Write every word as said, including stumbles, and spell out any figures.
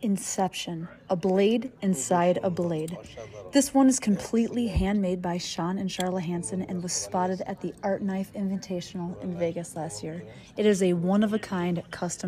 Inception, a blade inside a blade. This one is completely handmade by Sean and Charla Hansen and was spotted at the Art Knife Invitational in Vegas last year. It is a one-of-a-kind custom